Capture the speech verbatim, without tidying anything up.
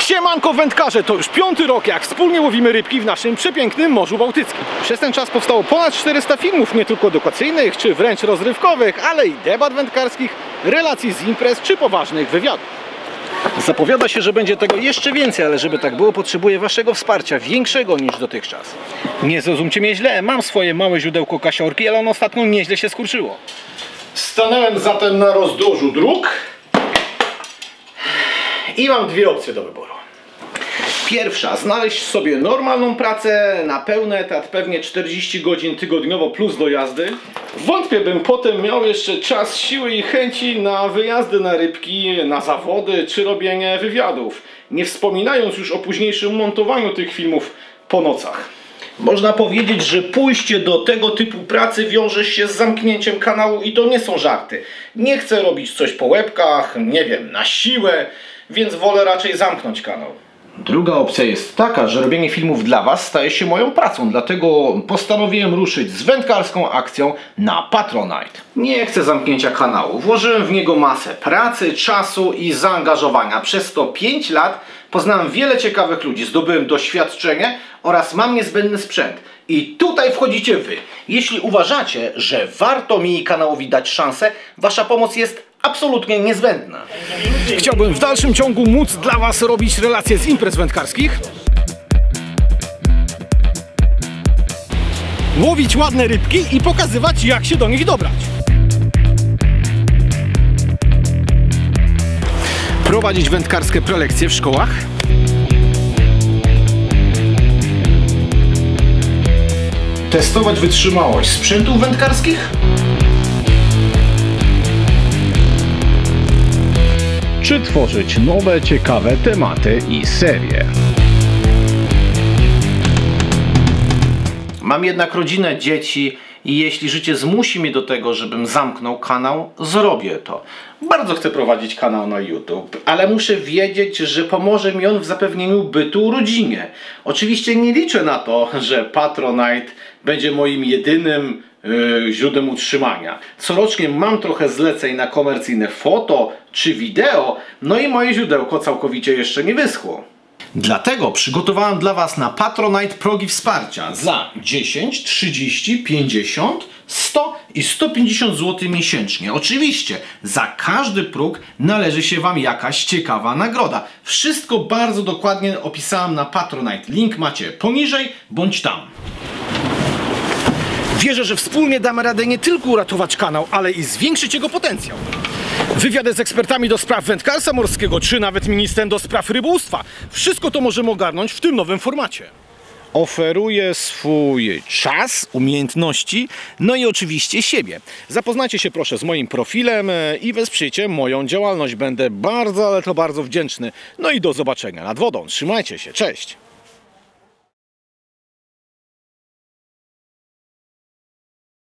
Siemanko wędkarze, to już piąty rok jak wspólnie łowimy rybki w naszym przepięknym Morzu Bałtyckim. Przez ten czas powstało ponad czterysta filmów, nie tylko edukacyjnych czy wręcz rozrywkowych, ale i debat wędkarskich, relacji z imprez czy poważnych wywiadów. Zapowiada się, że będzie tego jeszcze więcej, ale żeby tak było, potrzebuję waszego wsparcia, większego niż dotychczas. Nie zrozumcie mnie źle, mam swoje małe źródełko kasiorki, ale ono ostatnio nieźle się skurczyło. Stanąłem zatem na rozdrożu dróg i mam dwie opcje do wyboru. Pierwsza, znaleźć sobie normalną pracę na pełny etat, pewnie czterdzieści godzin tygodniowo plus do jazdy. Wątpię, bym potem miał jeszcze czas, siły i chęci na wyjazdy na rybki, na zawody czy robienie wywiadów. Nie wspominając już o późniejszym montowaniu tych filmów po nocach. Można powiedzieć, że pójście do tego typu pracy wiąże się z zamknięciem kanału i to nie są żarty. Nie chcę robić coś po łebkach, nie wiem, na siłę, więc wolę raczej zamknąć kanał. Druga opcja jest taka, że robienie filmów dla was staje się moją pracą, dlatego postanowiłem ruszyć z wędkarską akcją na Patronite. Nie chcę zamknięcia kanału, włożyłem w niego masę pracy, czasu i zaangażowania. Przez to pięć lat poznałem wiele ciekawych ludzi, zdobyłem doświadczenie oraz mam niezbędny sprzęt. I tutaj wchodzicie wy. Jeśli uważacie, że warto mi kanałowi dać szansę, wasza pomoc jest absolutnie niezbędna. Chciałbym w dalszym ciągu móc dla was robić relacje z imprez wędkarskich, łowić ładne rybki i pokazywać, jak się do nich dobrać. Prowadzić wędkarskie prelekcje w szkołach. Testować wytrzymałość sprzętów wędkarskich. Czy tworzyć nowe, ciekawe tematy i serie. Mam jednak rodzinę, dzieci i jeśli życie zmusi mnie do tego, żebym zamknął kanał, zrobię to. Bardzo chcę prowadzić kanał na YouTube, ale muszę wiedzieć, że pomoże mi on w zapewnieniu bytu rodzinie. Oczywiście nie liczę na to, że Patronite będzie moim jedynym yy, źródłem utrzymania. Corocznie mam trochę zleceń na komercyjne foto czy wideo, no i moje źródełko całkowicie jeszcze nie wyschło. Dlatego przygotowałem dla was na Patronite progi wsparcia za dziesięć, trzydzieści, pięćdziesiąt, sto i sto pięćdziesiąt złotych miesięcznie. Oczywiście za każdy próg należy się wam jakaś ciekawa nagroda. Wszystko bardzo dokładnie opisałem na Patronite. Link macie poniżej bądź tam. Wierzę, że wspólnie damy radę nie tylko uratować kanał, ale i zwiększyć jego potencjał. Wywiady z ekspertami do spraw wędkarstwa morskiego, czy nawet ministrem do spraw rybołówstwa. Wszystko to możemy ogarnąć w tym nowym formacie. Oferuję swój czas, umiejętności, no i oczywiście siebie. Zapoznajcie się proszę z moim profilem i wesprzyjcie moją działalność. Będę bardzo, ale to bardzo wdzięczny. No i do zobaczenia nad wodą. Trzymajcie się, cześć!